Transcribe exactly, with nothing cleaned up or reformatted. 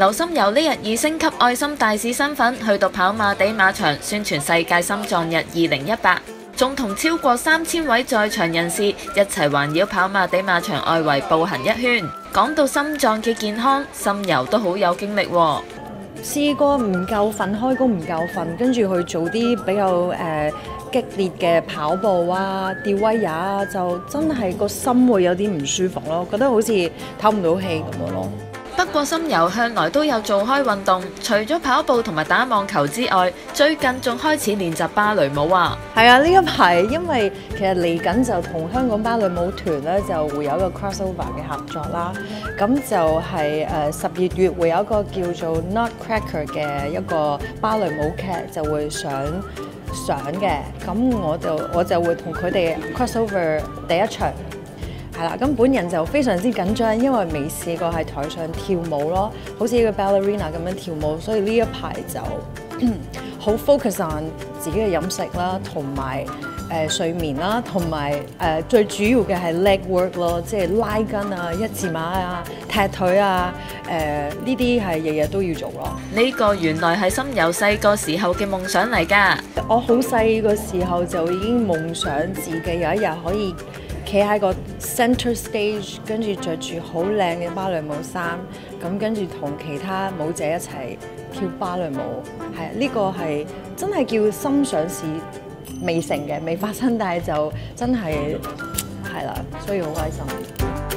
劉心悠呢日以星級愛心大使身份去到跑馬地馬場宣傳世界心臟日二零一八，仲同超過三千位在場人士一齊環繞跑馬地馬場外圍步行一圈。講到心臟嘅健康，心悠都好有經歷喎。 試過唔夠瞓，開工唔夠瞓，跟住去做啲比較誒、呃、激烈嘅跑步啊、吊威亞啊，就真係個心會有啲唔舒服咯，覺得好似唞唔到氣咁樣咯。 不過心悠向來都有做開運動，除咗跑步同埋打網球之外，最近仲開始練習芭蕾舞啊！ 係啊，呢一排因為其實嚟緊就同香港芭蕾舞團咧就會有一個 crossover 嘅合作啦，咁就係誒十二月會有一個叫做 Nutcracker 嘅一個芭蕾舞劇就會上上嘅，咁我就我就會同佢哋 crossover 第一場。係啦，咁本人就非常之緊張，因為未試過喺台上跳舞咯，好似一個 ballerina 咁樣跳舞，所以呢一排就好 focus on 自己嘅飲食啦，同埋誒睡眠啦，同埋誒最主要嘅係 leg work 咯，即係拉筋啊、一字馬啊、踢腿啊，誒呢啲係日日都要做咯。 呢個原來係心悠細個時候嘅夢想嚟㗎。 我好細個時候就已經夢想自己有一日可以企喺個 center stage， 跟住着住好靚嘅芭蕾舞衫，咁跟住同其他舞者一齊跳芭蕾舞，係啊，呢個係真係叫心想事未成嘅，未發生，但係就真係係啦，所以好開心。